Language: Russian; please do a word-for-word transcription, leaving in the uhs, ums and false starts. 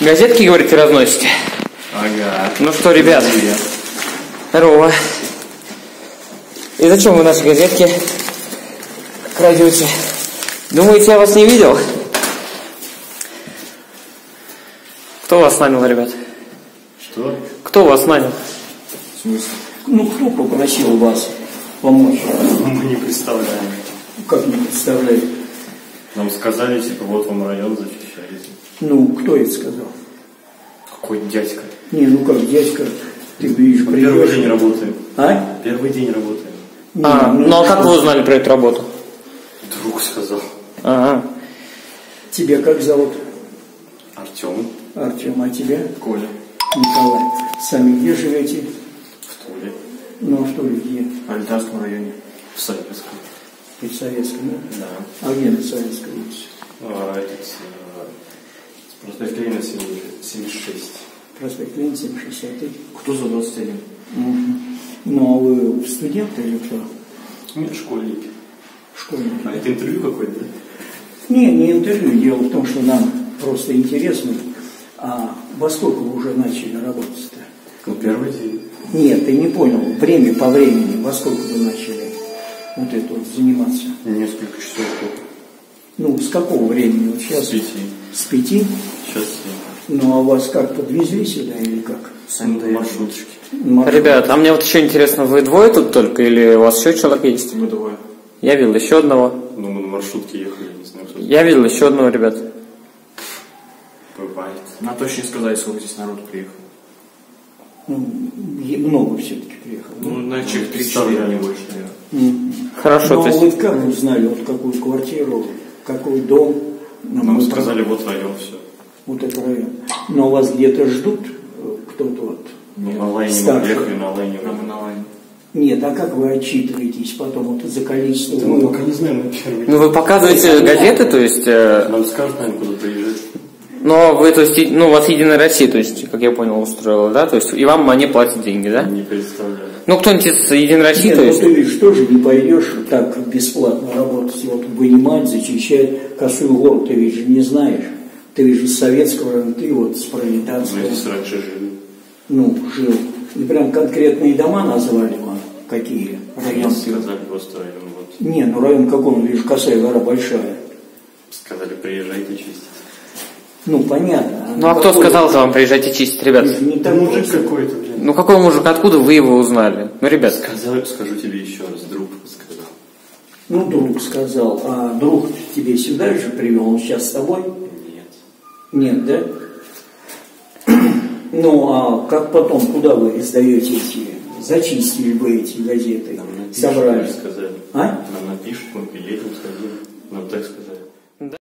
Газетки, говорите, разносите? Ага. Ну что, ребят, Привет. здорово. И зачем вы наши газетки крадете? Думаете, я вас не видел? Кто вас нанял, ребят? Что? Кто вас нанял? В смысле? Ну, кто попросил вас помочь? Мы не представляем. Как не представляете? Нам сказали, типа, вот вам район защищаете. Ну, кто это сказал? Какой дядька. Не, ну как, дядька, ты видишь, Мы первый приедешь. день работаем. А? Первый день работаем. Не, А, ну а как что? вы узнали про эту работу? Друг сказал. Ага. Тебя как зовут? Артем. Артем, а тебя? Коля. Николай. Сами где живете? В Туле. Ну, а что ли, где? В Альтарском районе. В Советском. В Советском, да? Да. А где на Советской улице? А, этот... э, Проспект Ленина семьдесят шесть. Проспект Ленина, семь шестьдесят. Кто за двадцать один? Угу. Ну, а вы студенты или кто? Нет, школьники. Школьники. А это интервью какое-то, да? Не, не интервью. Дело в том, что нам просто интересно. А во сколько вы уже начали работать-то? Ну, первый день. Нет, ты не понял. Время по времени. Во сколько вы начали вот это вот заниматься? Несколько часов только. Ну, с какого времени? Вот сейчас? С пяти. С пяти? Сейчас семь. Ну, а вас как, подвезли сюда или как? Сами до маршруточки. Маршрут. Ребят, а мне вот еще интересно, вы двое тут только или у вас еще человек есть? Мы двое. Я видел еще одного. Ну, мы на маршрутке ехали, не знаю, кто. Я видел еще одного, ребят. Бывает. На точно не сказать, сколько здесь народу приехало. Ну, е- много все-таки приехало. Ну, на человек три-четыре, представляю. не больше, наверное. Мгм. Хорошо, Ну, то а есть... вы как узнали, вот какую квартиру, какой дом? Ну, Нам мы сказали, вот район, все. Вот это район. Но вас где-то ждут э, кто-то вот? Ну, на лайне мы Старший. ехали, на лайне. Нам и на лайне. Нет, а как вы отчитываетесь потом вот за количество? Да мы пока не знаем, мы первый Ну вы показываете газеты, то есть... э, Нам скажут, наверное, куда приезжать. Но вы, то есть, и- ну, у вас Единая Россия, то есть, как я понял, устроила, да? То есть, и вам они платят деньги, да? Не представляю. Ну, кто-нибудь из Единой России, Нет, то ну есть... ты ведь тоже не пойдешь так бесплатно работать, вот вынимать, зачищать косую гору, ты ведь же не знаешь. Ты ведь же с советского района, ты вот с Мы пролетарского. здесь раньше жили. Ну, жил. И прям конкретные дома назвали вам, какие Нам районы. сказали просто район, вот. Не, ну район какой, он, видишь, косая гора большая. Сказали, приезжайте чистить. Ну, понятно. Ну, а кто какой- сказал-то вам приезжайте чистить, ребят? Не, не Да так мужик просто. какой-то, блин. Ну, какой мужик, откуда вы его узнали? Ну, ребят, Сказал, скажу тебе еще раз, друг сказал. Ну, друг сказал, а друг тебе сюда же привел, он сейчас с тобой? Нет. Нет, да? Ну, а как потом, куда вы издаете эти, зачистили бы эти газеты, Нам напишут, собрали? сказали. А? Нам напишут, мы приедем, сходим. Нам так сказали.